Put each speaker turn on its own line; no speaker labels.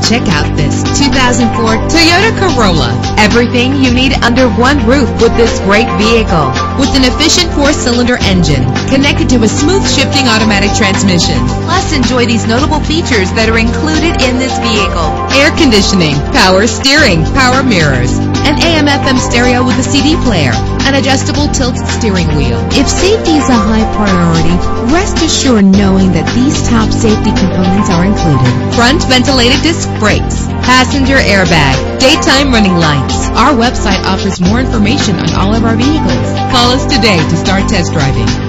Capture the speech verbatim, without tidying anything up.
Check out this two thousand four Toyota Corolla. Everything you need under one roof with this great vehicle. With an efficient four-cylinder engine connected to a smooth shifting automatic transmission. Plus, enjoy these notable features that are included in this vehicle: air conditioning, power steering, power mirrors, an A M F M stereo with a C D player, an adjustable tilt steering wheel. If safety is a high priority, rest assured knowing that these top safety components are included: front ventilated disc brakes, passenger airbag, daytime running lights. Our website offers more information on all of our vehicles. Call us today to start test driving.